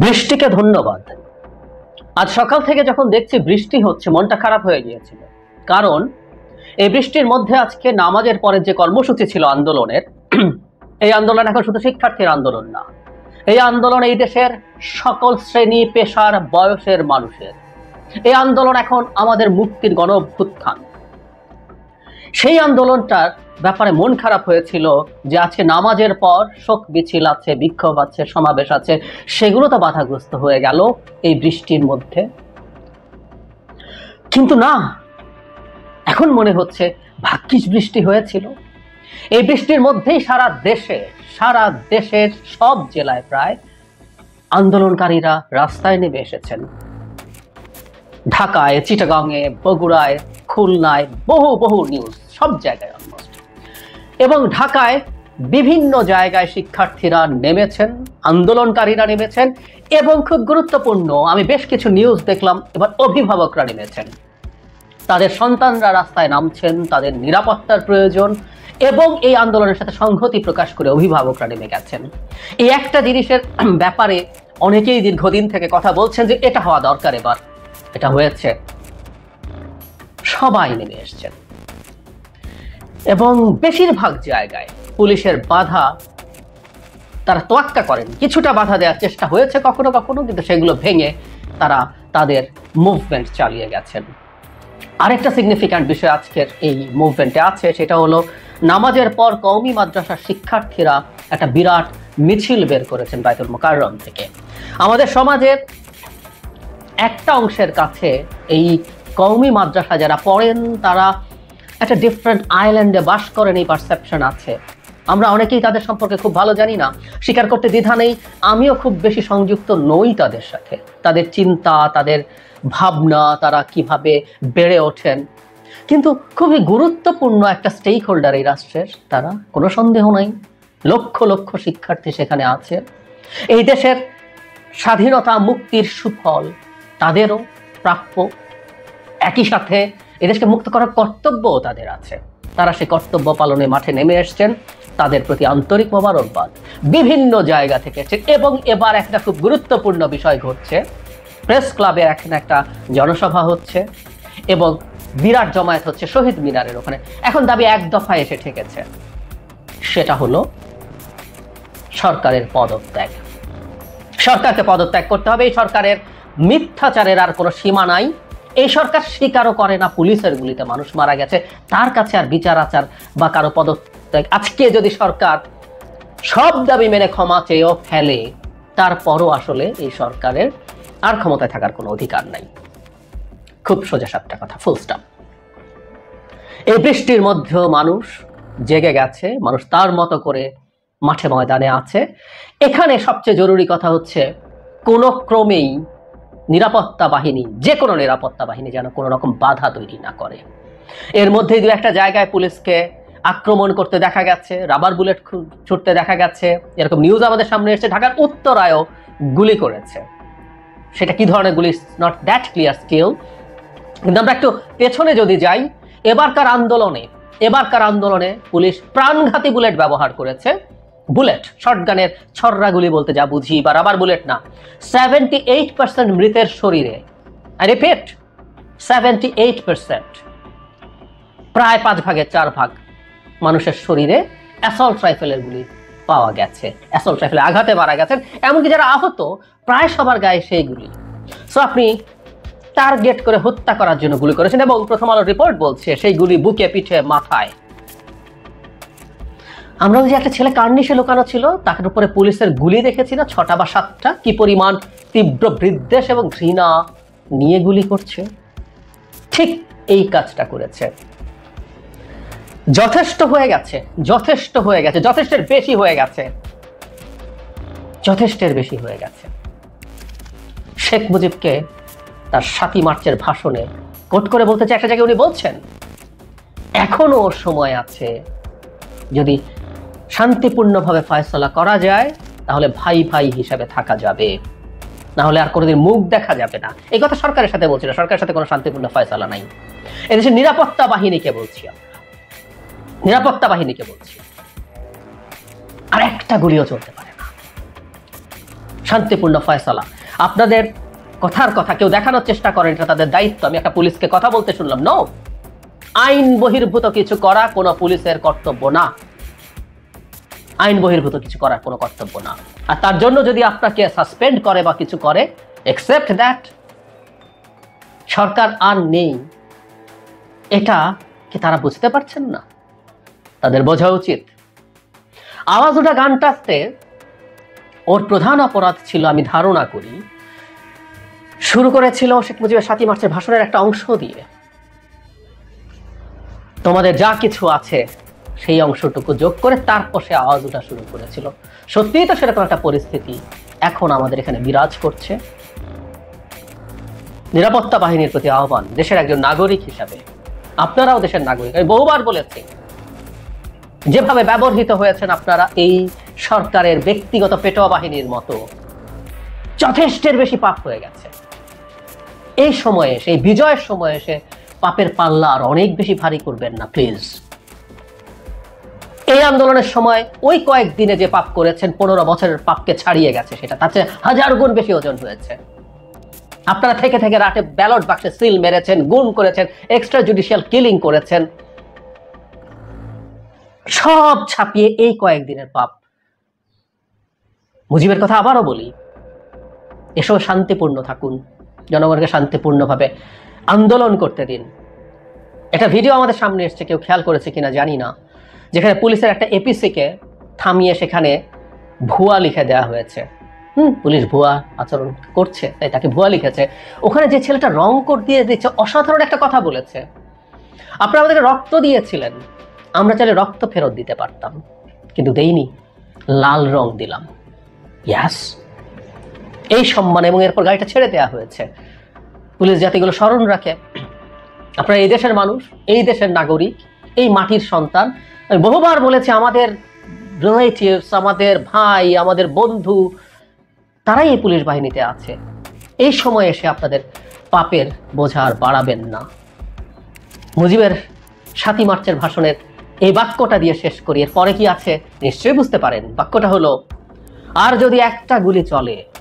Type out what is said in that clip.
বৃষ্টিকে ধন্যবাদ। আজ সকাল থেকে যখন দেখছি বৃষ্টি হচ্ছে মনটা খারাপ হয়ে গিয়েছিল, কারণ এই বৃষ্টির মধ্যে আজকে নামাজের পরে যে কর্মসূচি ছিল আন্দোলনের, এই আন্দোলন এখন শুধু শিক্ষার্থীর আন্দোলন না, এই আন্দোলন এই দেশের সকল শ্রেণী পেশার বয়সের মানুষের। এই আন্দোলন এখন আমাদের মুক্তির গণ অভ্যুত্থান। সেই আন্দোলনটার ব্যাপারে মন খারাপ হয়েছিল যে আজকে নামাজের পর শোক মিছিল আছে, বিক্ষোভ আছে, সমাবেশ আছে, সেগুলো তো বাধাগ্রস্ত হয়ে গেল এই বৃষ্টির মধ্যে। কিন্তু না, এখন মনে হচ্ছে ভাগ্যিস বৃষ্টি হয়েছিল। এই বৃষ্টির মধ্যেই সারা দেশের সব জেলায় প্রায় আন্দোলনকারীরা রাস্তায় নেমে এসেছেন। ঢাকায়, চিটাগাংয়ে, বগুড়ায়, খুলনায়, বহু নিউজ, সব জায়গায় অলমোস্ট। এবং ঢাকায় বিভিন্ন জায়গায় শিক্ষার্থীরা নেমেছেন, আন্দোলনকারীরা নেমেছেন, এবং খুব গুরুত্বপূর্ণ, আমি বেশ কিছু নিউজ দেখলাম, এবার অভিভাবকরা নেমেছেন। তাদের সন্তানরা রাস্তায় নামছেন, তাদের নিরাপত্তার প্রয়োজন, এবং এই আন্দোলনের সাথে সংহতি প্রকাশ করে অভিভাবকরা নেমে গেছেন। এই একটা জিনিসের ব্যাপারে অনেকেই দীর্ঘদিন থেকে কথা বলছেন যে এটা হওয়া দরকার, এবার এটা হয়েছে। সবাই নেমে এসছেন এবং বেশিরভাগ জায়গায় পুলিশের বাধা তারা তোয়াক্কা করেন। কিছুটা বাধা দেওয়ার চেষ্টা হয়েছে কখনো কখনো, কিন্তু সেগুলো ভেঙে তারা তাদের মুভমেন্ট চালিয়ে গেছেন। আরেকটা সিগনিফিক্যান্ট বিষয় আজকের এই মুভমেন্টে আছে, সেটা হলো নামাজের পর কওমি মাদ্রাসার শিক্ষার্থীরা একটা বিরাট মিছিল বের করেছেন বাইতুল মুকাররম থেকে। আমাদের সমাজের একটা অংশের কাছে এই কওমি মাদ্রাসা যারা পড়েন তারা একটা ডিফারেন্ট আইল্যান্ডে বাস করেন, এই পারসেপশন আছে। আমরা অনেকেই তাদের সম্পর্কে খুব ভালো জানি না, স্বীকার করতে দ্বিধা নেই, আমিও খুব বেশি সংযুক্ত নই তাদের সাথে। তাদের চিন্তা, তাদের ভাবনা, তারা কিভাবে বেড়ে ওঠেন, কিন্তু খুবই গুরুত্বপূর্ণ একটা স্টেক হোল্ডার এই রাষ্ট্রের, তারা, কোনো সন্দেহ নাই। লক্ষ লক্ষ শিক্ষার্থী সেখানে আছে। এই দেশের স্বাধীনতা মুক্তির সুফল তাদেরও প্রাপ্য। একই সাথে এদেশকে মুক্ত করার কর্তব্যও তাদের আছে। তারা সেই কর্তব্য পালনে মাঠে নেমে এসছেন, তাদের প্রতি আন্তরিক মোবারকবাদ। বিভিন্ন জায়গা থেকে এসছেন। এবং এবার একটা খুব গুরুত্বপূর্ণ বিষয় ঘটছে, প্রেস ক্লাবে এখন একটা জনসভা হচ্ছে এবং বিরাট জমায়েত হচ্ছে শহীদ মিনারের ওখানে। এখন দাবি এক দফায় এসে ঠেকেছে, সেটা হলো সরকারের পদত্যাগ। সরকারকে পদত্যাগ করতে হবে। এই সরকারের মিথ্যাচারের আর কোনো সীমা নাই। এই সরকার স্বীকারও করে না পুলিশের গুলিতে মানুষ মারা গেছে, তার কাছে আর বিচার আচার বা কারো পদত্যাগ। আজকে যদি সরকার সব দাবি মেনে ক্ষমা চেয়েও ফেলে, তারপরও আসলে এই সরকারের আর ক্ষমতায় থাকার কোনো অধিকার নাই। খুব সোজা সাপটা কথা, ফুল স্টপ। এই বৃষ্টির মধ্যেও মানুষ জেগে গেছে, মানুষ তার মতো করে মাঠে ময়দানে আছে। এখানে সবচেয়ে জরুরি কথা হচ্ছে কোনো ক্রমেই নিরাপত্তা বাহিনী, যে কোনো নিরাপত্তা বাহিনী যেন কোনো রকম বাধা তৈরি না করে। এর মধ্যেই দু একটা জায়গায় পুলিশকে আক্রমণ করতে দেখা গেছে, রাবার বুলেট ছুটতে দেখা গেছে, এরকম নিউজ আমাদের সামনে এসেছে। ঢাকার উত্তরায়ও গুলি করেছে, সেটা কি ধরনের গুলি নট দ্যাট ক্লিয়ার স্টিল। কিন্তু আমরা একটু পেছনে যদি যাই, এবারকার আন্দোলনে পুলিশ প্রাণঘাতী বুলেট ব্যবহার করেছে। বুলেট, শটগানের ছররা গুলি বলতে যা বুঝি, বা রাবার বুলেট না। 78% মৃতের শরীরে, আই রিপিট 78%, প্রায় 5 ভাগের 4 ভাগ মানুষের শরীরে অ্যাসল্ট রাইফেলের গুলি পাওয়া গেছে। অ্যাসল্ট রাইফেলে আঘাতে মারা গেছেন, এমনকি যারা আহত প্রায় সবার গায়ে সেই গুলি। সো আপনি টার্গেট করে হত্যা করার জন্য গুলি করেছেন। এবং প্রথম আলো রিপোর্ট বলছে সেই গুলি বুকে, পিঠে, মাথায়। আমরা যে একটা ছেলে কার্নিশে লুকানো ছিল, তার উপরে পুলিশের গুলি দেখেছি না, 6টা বা 7টা, কি পরিমাণ তীব্র বিদ্বেষ এবং ঘৃণা নিয়ে গুলি করছে। ঠিক এই কাজটা করেছে। যথেষ্টের বেশি হয়ে গেছে। শেখ মুজিবকে তার 7ই মার্চের ভাষণে কোট করে বলতে চাই, একটা জায়গায় উনি বলছেন এখনো ওর সময় আছে, যদি শান্তিপূর্ণভাবে ফয়সালা করা যায় তাহলে ভাই ভাই হিসাবে থাকা যাবে, না হলে আর কোনোদিন মুখ দেখা যাবে না। এই কথা সরকারের সাথে বলছি না, সরকারের সাথে কোনো শান্তিপূর্ণ ফয়সালা নাই। এদেশের নিরাপত্তা বাহিনীকে বলছি, আর একটা গুলিও চলতে পারে না। শান্তিপূর্ণ ফয়সালা। আপনাদের কথার কথা কেউ দেখানোর চেষ্টা করেন, এটা তাদের দায়িত্ব। আমি একটা পুলিশকে কথা বলতে শুনলাম, নো, আইন বহির্ভূত কিছু করা কোনো পুলিশের কর্তব্য না, আইন বহির্ভূত কিছু করার কোনো কর্তব্য না। আর তার জন্য যদি আপনাকে সাসপেন্ড করে বা কিছু করে, একসেপ্ট দ্যাট, সরকার আর নেই, এটা কি তারা বুঝতে পারছেন না? তাদের বোঝা উচিত। আওয়াজ ওঠা গানটাতে ওর প্রধান অপরাধ ছিল, আমি ধারণা করি, শুরু করেছিল শেখ মুজিবের 7ই মার্চের ভাষণের একটা অংশ দিয়ে, তোমাদের যা কিছু আছে সেই অংশটুকু যোগ করে তারপর সে আওয়াজ ওঠা শুরু করেছিল। সত্যিই তো সেরকম একটা পরিস্থিতি এখন আমাদের এখানে বিরাজ করছে। নিরাপত্তা বাহিনীর প্রতি আহ্বান, দেশের একজন নাগরিক হিসাবে আপনারাও দেশের নাগরিক। আমি বহুবার বলেছি, যেভাবে ব্যবহৃত হয়েছেন আপনারা এই সরকারের ব্যক্তিগত পেটোয়া বাহিনীর মতো, যথেষ্টের বেশি পাপ হয়ে গেছে। এই সময়ে এসে, এই বিজয়ের সময়ে এসে পাপের পাল্লা আর অনেক বেশি ভারী করবেন না প্লিজ। এই আন্দোলনের সময় ওই কয়েকদিনে যে পাপ করেছেন, 15 বছরের পাপকে ছাড়িয়ে গেছে, সেটা তার চেয়ে 1000 গুণ বেশি ওজন হয়েছে। আপনারা থেকে থেকে রাতে ব্যালট বাক্সে সিল মেরেছেন, গুম করেছেন, এক্সট্রা জুডিশিয়াল কিলিং করেছেন, সব ছাপিয়ে এই কয়েকদিনের পাপ। মুজিবের কথা আবারও বলি, এসব শান্তিপূর্ণ থাকুন, জনগণকে শান্তিপূর্ণভাবে আন্দোলন করতে দিন। একটা ভিডিও আমাদের সামনে এসছে, কেউ খেয়াল করেছে কিনা জানি না, যেখানে পুলিশের একটা এপিসিকে থামিয়ে সেখানে ভুয়া লিখে দেওয়া হয়েছে। পুলিশ ভুয়া আচরণ করছে তাই তাকে ভুয়া লিখেছে। ওখানে যে ছেলেটা রং কোড দিয়ে দিচ্ছে, অসাধারণ একটা কথা বলেছে, আপনারা আমাদেরকে রক্ত দিয়েছিলেন, আমরা চাইলে রক্ত ফেরত দিতে পারতাম, কিন্তু দেইনি, লাল রং দিলাম। ইয়াস, এই সম্মান। এবং এরপর গাড়িটা ছেড়ে দেওয়া হয়েছে। পুলিশ জাতিগুলো স্মরণ রাখে, আপনারা এই দেশের মানুষ, এই দেশের নাগরিক, এই মাটির সন্তান। আমি বহুবার বলেছি, আমাদের রিলেটিভস, আমাদের ভাই, আমাদের বন্ধু, তারাই এই পুলিশ বাহিনীতে আছে। এই সময় এসে আপনাদের পাপের বোঝা আর বাড়াবেন না। মুজিবের 7ই মার্চের ভাষণের এই বাক্যটা দিয়ে শেষ করি। এর পরে কি আছে নিশ্চয়ই বুঝতে পারেন। বাক্যটা হলো, আর যদি একটা গুলি চলে